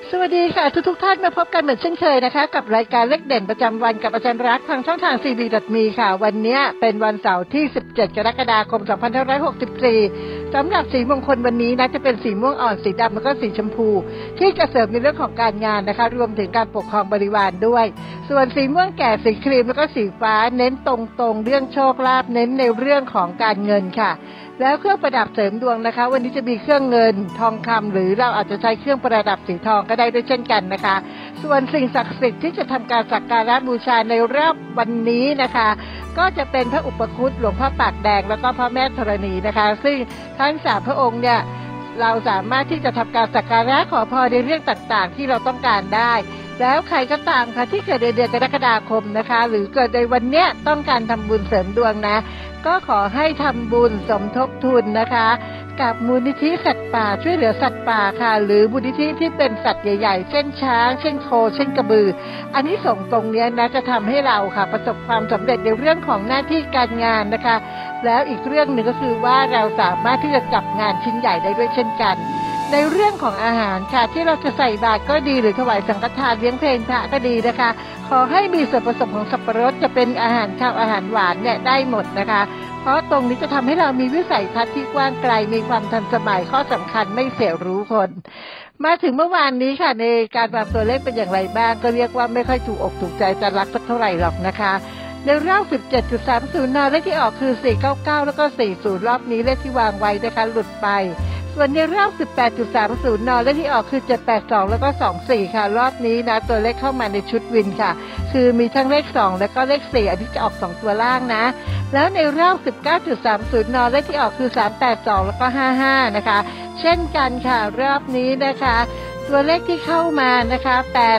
สวัสดีค่ะทุกท่านมาพบกันเหมือนเช่นเคยนะคะกับรายการเลขเด่นประจำวันกับอาจารย์รักทางช่องทาง cb.me ค่ะวันนี้เป็นวันเสาร์ที่17กรกฎาคม2564สำหรับสีมงคลวันนี้นะจะเป็นสีม่วงอ่อนสีดำแล้วก็สีชมพูที่จะเสริมในเรื่องของการงานนะคะรวมถึงการปกครองบริวารด้วยส่วนสีม่วงแก่สีครีมแล้วก็สีฟ้าเน้นตรงๆเรื่องโชคลาภเน้นในเรื่องของการเงินค่ะแล้วเครื่องประดับเสริมดวงนะคะวันนี้จะมีเครื่องเงินทองคำหรือเราอาจจะใช้เครื่องประดับสีทองก็ได้ด้วยเช่นกันนะคะส่วนสิ่งศักดิ์สิทธิ์ที่จะทำการสักการะบูชาในรอบวันนี้นะคะก็จะเป็นพระอุปคุตหลวงพ่อปากแดงแล้วก็พระแม่ธรณีนะคะซึ่งทั้ง3พระองค์เนี่ยเราสามารถที่จะทำการสักการะขอพรในเรื่องต่างๆที่เราต้องการได้แล้วใครก็ตามค่ะที่เกิดในเดือนกรกฎาคมนะคะหรือเกิดในวันเนี้ยต้องการทำบุญเสริมดวงนะก็ขอให้ทำบุญสมทบทุนนะคะกับมูลนิธิสัตว์ป่าช่วยเหลือสัตว์ป่าค่ะหรือมูลนิธิที่เป็นสัตว์ใหญ่ๆเช่นช้างเช่นโคเช่นกระบืออันนี้ส่งตรงนี้นะจะทำให้เราค่ะประสบความสำเร็จในเรื่องของหน้าที่การงานนะคะแล้วอีกเรื่องหนึ่งก็คือว่าเราสามารถที่จะจับงานชิ้นใหญ่ได้ด้วยเช่นกันในเรื่องของอาหารค่ะที่เราจะใส่บาตรก็ดีหรือถวายสังฆทานเลี้ยงเพลพระก็ดีนะคะขอให้มีส่วนผสมของสับปะรดจะเป็นอาหารข้าวอาหารหวานเนี่ยได้หมดนะคะเพราะตรงนี้จะทำให้เรามีวิสัยทัศน์ที่กว้างไกลมีความทันสมัยข้อสำคัญไม่เสียรู้คนมาถึงเมื่อวานนี้ค่ะในการวางตัวเลขเป็นอย่างไรบ้างก็เรียกว่าไม่ค่อยถูกอกถูกใจจะรักสักเท่าไหร่หรอกนะคะในรอบ 17.30 นเลขที่ออกคือ499แล้วก็40รอบนี้เลขที่วางไว้นะคะหลุดไปส่วนในรอบ 18.30 นเลขที่ออกคือ782แล้วก็24ค่ะรอบนี้นะตัวเลขเข้ามาในชุดวินค่ะคือมีทั้งเลข2แล้วก็เลข4อันนี้จะออก2ตัวล่างนะแล้วในรอบ 19.30 นเลขที่ออกคือ382แล้วก็55นะคะเช่นกันค่ะรอบนี้นะคะตัวเลขที่เข้ามานะคะ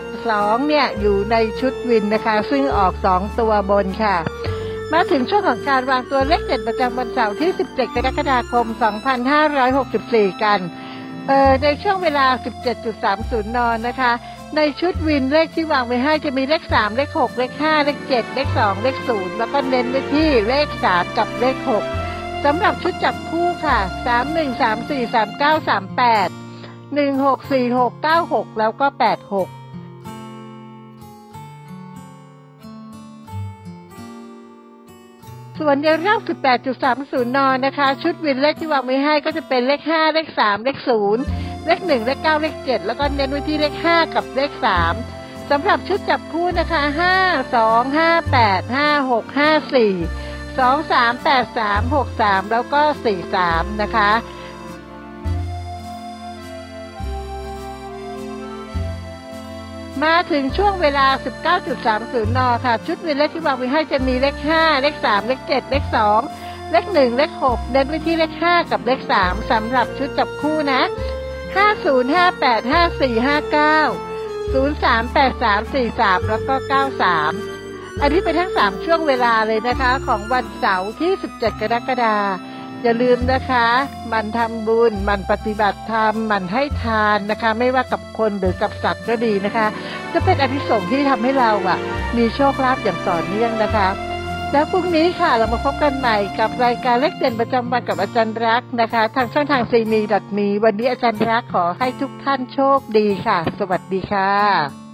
82เนี่ยอยู่ในชุดวินนะคะซึ่งออก2ตัวบนค่ะมาถึงช่วงของการวางตัวเลขเด่นประจำวันเสาร์ที่17กรกฎาคม2564กันในช่วงเวลา 17.30 นนะคะในชุดวินเลขที่วางไว้ให้จะมีเลข3เลข6เลข5เลข7เลข2เลข0แล้วก็เน้นไปที่เลข3กับเลข6สำหรับชุดจับคู่ค่ะ31 34 39 38 16 46 96แล้วก็86ส่วนในรอบ 18.30 นนะคะชุดวินเลขที่วางไว้ให้ก็จะเป็นเลข5เลข3เลข0เลข1เลข9เลข7แล้วก็เน้นไว้ที่เลข5กับเลข3สำหรับชุดจับคู่นะคะ5 2 5 8 5 6 5 4 2 3 8 3 6 3แล้วก็43นะคะมาถึงช่วงเวลา 19.30 นค่ะชุดวินเลขที่วางไว้ให้จะมีเลข5เลข3เลข7เลข2เลข1เลข6เน้นไว้ที่เลข5กับเลข3สำหรับชุดจับคู่นะ50 58 54 59 03 83 43แล้วก็93อันนี้เป็นทั้ง3ช่วงเวลาเลยนะคะของวันเสาร์ที่17กรกฎาคมอย่าลืมนะคะมันทำบุญมันปฏิบัติธรรมมันให้ทานนะคะไม่ว่ากับคนหรือกับสัตว์ก็ดีนะคะจะเป็นอานิสงส์ที่ทำให้เรามีโชคลาภอย่างต่อเนื่องนะคะแล้วพรุ่งนี้ค่ะเรามาพบกันใหม่กับรายการเลขเด่นประจำวันกับอาจารย์รักนะคะทางช่องทาง cb.me วันนี้อาจารย์รักขอให้ทุกท่านโชคดีค่ะสวัสดีค่ะ